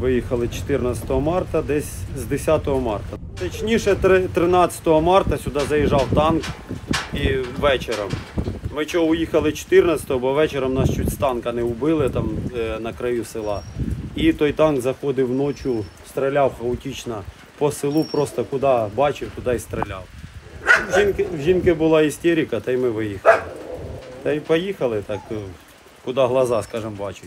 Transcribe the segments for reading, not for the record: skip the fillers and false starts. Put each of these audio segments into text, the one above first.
виїхали 14 марта, десь з 10 марта. Точніше, 13 марта сюди заїжджав танк і вечором. Ми чого уїхали 14-го, бо вечором нас чуть з танка не вбили там на краю села. І той танк заходив вночі, стріляв хаотично по селу, просто куди бачив, туди й стріляв. В жінки була істерика, та й ми виїхали. Та й поїхали так, куди глаза, скажімо, бачать.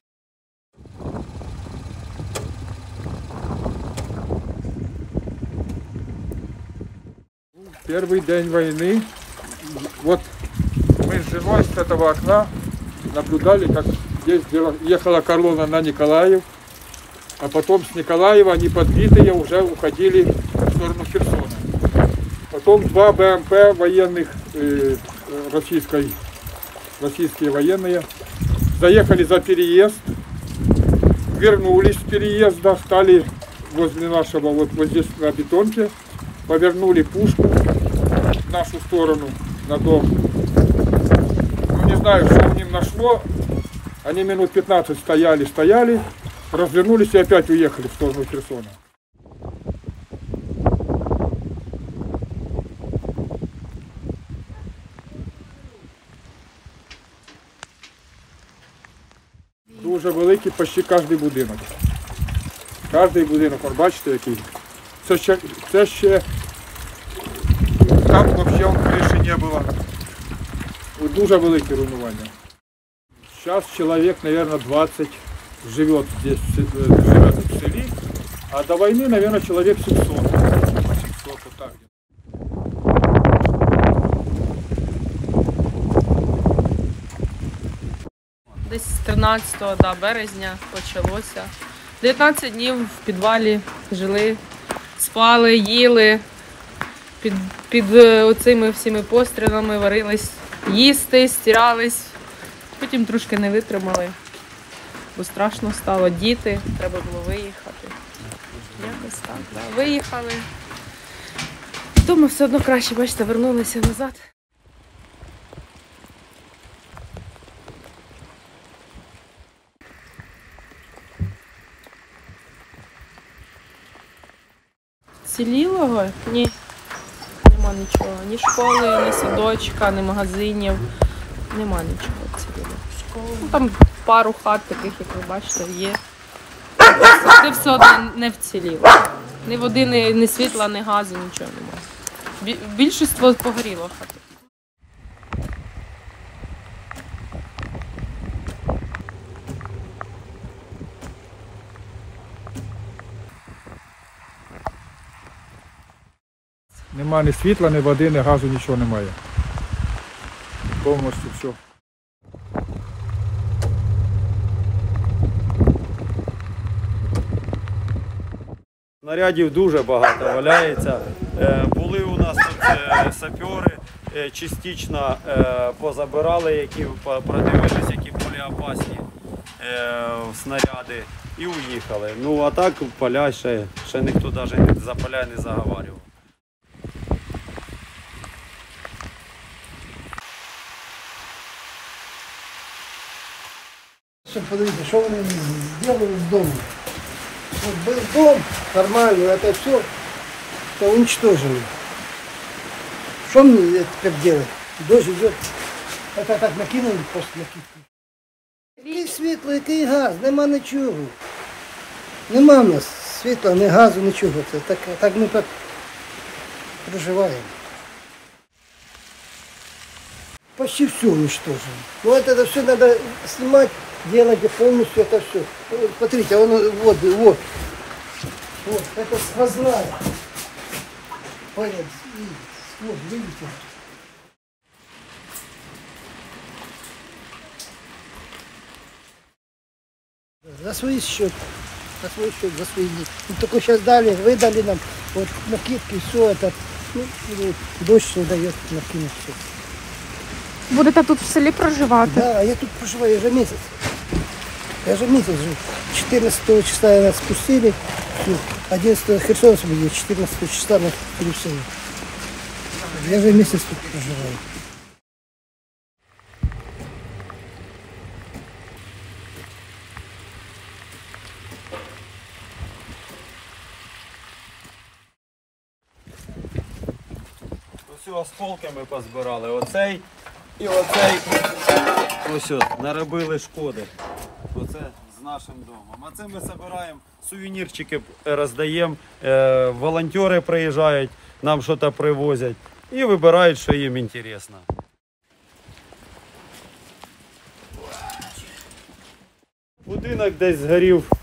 Первый день войны, вот мы с женой с этого окна наблюдали, как здесь ехала колонна на Николаев, а потом с Николаева они подбитые уже уходили в сторону Херсона. Потом два БМП военных, российские военные, заехали за переезд, вернулись с переезда, стали возле нашего, вот здесь на бетонке, повернули пушку в нашу сторону, на дом. Ну, не знаю, что в ним нашло. Они минут 15 стояли, развернулись и опять уехали в сторону Херсона. Дуже великий, почти кожен будинок. Кожен будинок, бачите, який. Це ще там взагалі криші не було. Дуже велике руйнування. Зараз чоловік, мабуть, 20 живе здесь, живет в селі, а до війни, мабуть, чоловік 700. 700 отак. Десь з 13 березня почалося. 19 днів в підвалі жили, спали, їли, під оцими всіми пострілами варились їсти, стирались. Потім трошки не витримали, бо страшно стало. Діти, треба було виїхати. Якось так, да. Виїхали. Вдома все одно краще, бачите, вернулися назад. Цілілого? Ні. Нема нічого. Ні школи, ні садочка, ні магазинів. Нема нічого цілілого. Ну, там пару хат таких, як ви бачите, є. Це все одно не вціліло. Ні води, ні світла, ні газу, нічого немає. Більшість погоріло хати. Нема ні світла, ні води, ні газу, нічого немає. Повністю все. Снарядів дуже багато валяється. Були у нас тут сапери, частично позабирали, які продивились, які болеопасні снаряди, і уїхали. Ну а так поля ще ніхто навіть за поля не заговорював. Подивіться, що вони зробили з дому. Вот был дом нормальный, это все то уничтожили. Что мне теперь делать? Дождь идет. Это так накинули, просто накидку. Який світло, який газ, нема нічого. Нема в нас світла, ні газу, нічого. Це так ми так проживаємо. Почти все уничтожено. Но это все надо снимать, делать полностью это все. Смотрите, вот, это сквозная. Понятно, вот, видите. За свой счет, за свои деньги. Ну, только сейчас выдали нам вот накидки, все это. Ну, дождь все дает, накинуть все. Будете тут в селі проживати? Да, я тут проживаю уже месяц. Я же месяц живу. 14 числа нас спустили, 11 Херсон освободили, 14 числа нас переселили. Я же месяц тут проживаю. осколки ми позбирали. Оцей і оцей. Ось наробили шкоди. Оце з нашим домом. А це ми збираємо, сувенірчики роздаємо, волонтери приїжджають, нам щось привозять і вибирають, що їм інтересно. Будинок десь згорів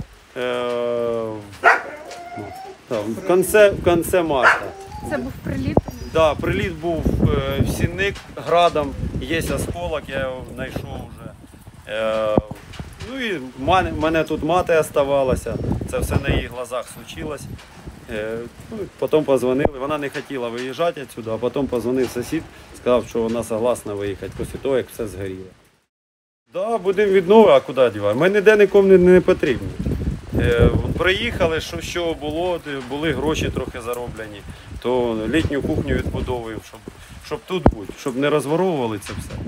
в кінці марта. Це був приліт. Да, приліт був в Сінник градом, є осколок, я його знайшов вже. Ну і в мене тут мати оставалася, це все на її глазах случилось. Ну, потім позвонили, вона не хотіла виїжджати відсюди, а потім позвонив сусід, сказав, що вона согласна виїхати після того, як все згоріло. Так, да, будемо відновити, а куди дівати? Ми ніде нікому не потрібні. Приїхали, що було, були гроші трохи зароблені, то літню кухню відбудовуємо, щоб тут бути, щоб не розворовували це все.